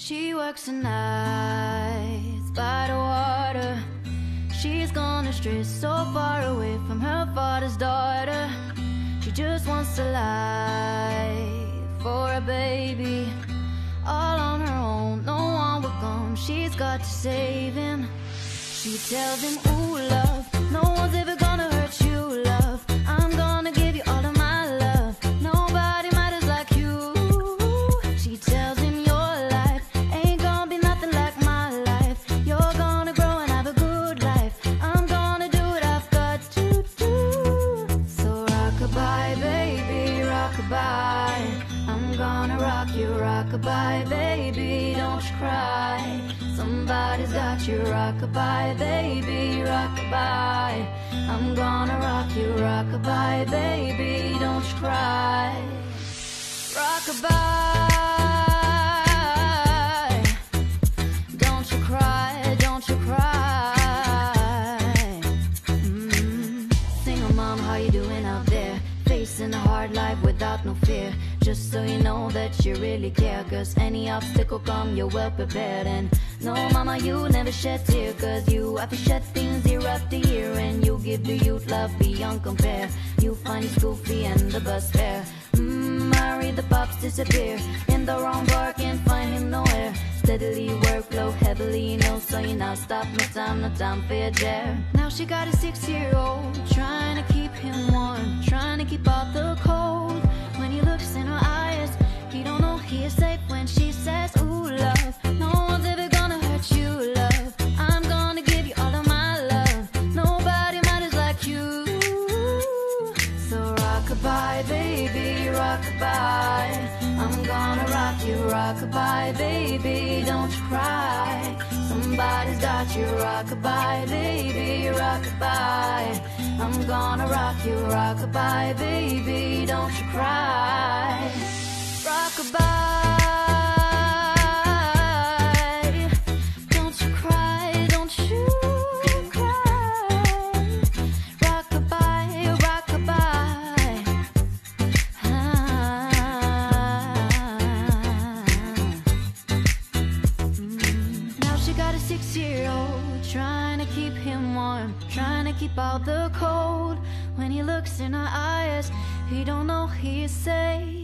She works the nights by the water. She's gone astray, so far away from her father's daughter. She just wants a life for a baby, all on her own, no one will come. She's got to save him. She tells him, ooh, love, no one's ever gonna hurt you, love. I'm gonna give you all of my love. Nobody matters like you. She tells him, your life ain't gonna be nothing like my life. You're gonna grow and have a good life. I'm gonna do what I've got to do. So rock-a-bye, baby, rock-a-bye. I'm gonna rock you, rock-a-bye, baby, don't you cry. Somebody's got you, rock-a-bye, baby, rock-a-bye. I'm gonna rock you, rock-a-bye, baby, don't you cry. Rock-a-bye, don't you cry, don't you cry. Single mom, how you doing out there? Facing a hard life without no fear. Just so you know that you really care, cause any obstacle come, you're well prepared. And no, mama, you never shed tear, cause you have to shed things year after year. And you give the youth love beyond compare. You find your school fee and the bus fare. Marry the pops disappear. In the wrong bar, can't find him nowhere. Steadily work, flow heavily, no, so you now stop, no time for your dare. Now she got a 6-year-old, trying to keep him warm, trying to keep out the cold. When he looks in her eyes, he don't know he is safe when she says, ooh, love, no one's ever gonna hurt you, love. I'm gonna give you all of my love. Nobody matters like you. So rock-a-bye, baby, rock-a-bye. I'm gonna rock you, rock-a-bye, baby, don't you cry. Somebody's got you, rock-a-bye, baby, rock-a-bye. I'm gonna rock you, rock-a-bye, baby, don't you cry. Rock-a-bye, don't you cry, don't you cry. Rock-a-bye, rock-a-bye. Now she got a 6-year-old, trying to keep him warm, trying to keep out the cold. When he looks in her eyes, he don't know he's safe.